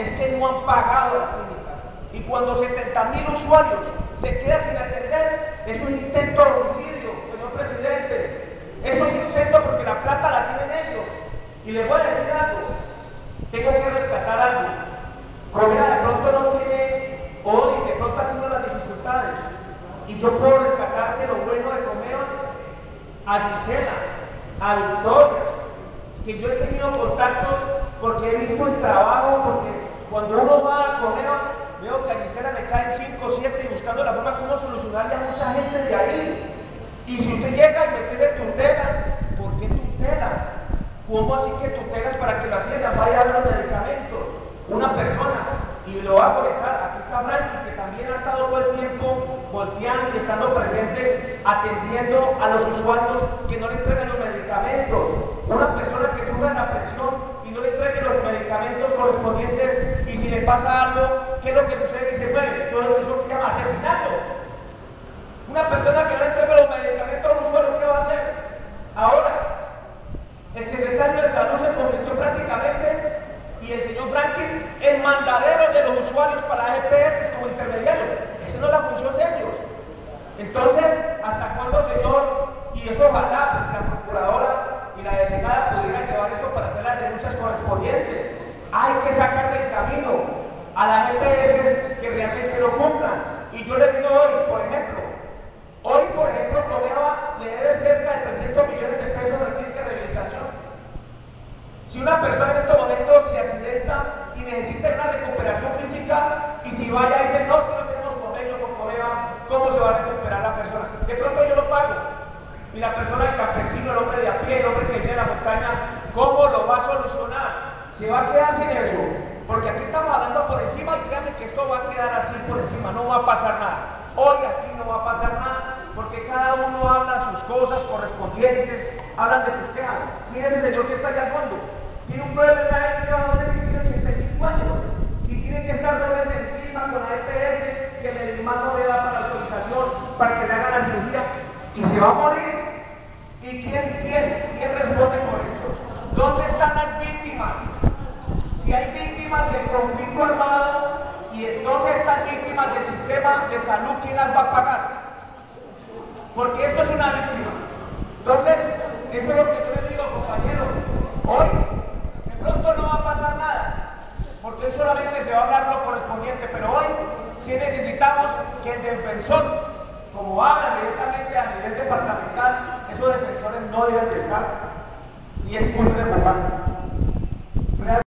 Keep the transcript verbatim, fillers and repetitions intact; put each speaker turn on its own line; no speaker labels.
es que no han pagado las clínicas. Y cuando setenta mil usuarios se quedan sin atender, es un intento de homicidio, señor presidente. Eso es intento porque la plata la tienen ellos. Y les voy a decir algo, tengo que rescatar algo. Comea de pronto no tiene, hoy de pronto ha tenido las dificultades. Y yo puedo rescatarte lo bueno de Comea a Gisela, a Victoria, que yo he tenido contactos porque he visto el trabajo, porque cuando uno va a Comea, veo que a Gisela le caen cinco o siete y buscando la forma como solucionarle a mucha gente de ahí. Y si usted llega y me tiene tutelas, ¿por qué tutelas? ¿Cómo así que tutelas para que la tienda vaya a los medicamentos? Una persona, y lo va a conectar, aquí está Frankie, que también ha estado todo el tiempo volteando y estando presente, atendiendo a los usuarios que no le entreguen los medicamentos. Una persona que sufra la presión y no le entreguen los medicamentos correspondientes, y si le pasa algo, ¿qué es lo que sucede? Y se muere. Eso, eso se llama asesinato. Una persona que no le entrega los medicamentos a un usuario, ¿qué va a hacer? Ahora, el secretario de Salud se convirtió prácticamente, y el señor Franklin, en mandadero de los usuarios para las E P S como intermediarios. Esa no es la función de ellos. Entonces, ¿hasta cuándo, señor? Y eso ojalá, pues, la procuradora y la delegada pudieran llevar esto para hacer las denuncias correspondientes. Hay que sacar del camino a las E P S que realmente lo cumplan. Y yo les digo hoy, por ejemplo, hoy, por ejemplo, Comeva le debe cerca de trescientos millones de pesos a la clínica de rehabilitación. Si una persona en estos momentos se accidenta y necesita una recuperación física, y si vaya y dice, no, que no tenemos convenio con Comeva, ¿cómo se va a recuperar la persona? De pronto yo lo pago. Y la persona, el campesino, el hombre de a pie, el hombre que vive en la montaña, ¿cómo lo va a solucionar? Se va a quedar sin eso. Porque aquí estamos hablando por encima, y créanme que esto va a quedar así por encima, no va a pasar nada. Hoy aquí no va a pasar nada, porque cada uno habla sus cosas correspondientes, hablan de sus quejas. Mire ese señor que está allá al fondo, tiene un problema de la ética donde tiene ochenta y cinco años, y tiene que estar dos veces encima con la E P S, que el IMAT no le da para la autorización, para que le hagan la cirugía, y se va a morir. ¿Y quién, quién, quién responde por esto? ¿Dónde están las víctimas? Si hay víctimas del conflicto armado, y entonces estas víctimas del sistema de salud, ¿quién las va a pagar? Porque esto es una víctima. Entonces, esto es lo que yo les digo, compañeros. Hoy, de pronto no va a pasar nada, porque hoy solamente se va a hablar lo correspondiente, pero hoy sí necesitamos que el defensor, como habla directamente a nivel departamental, esos defensores no deben de estar, y es muy relevante.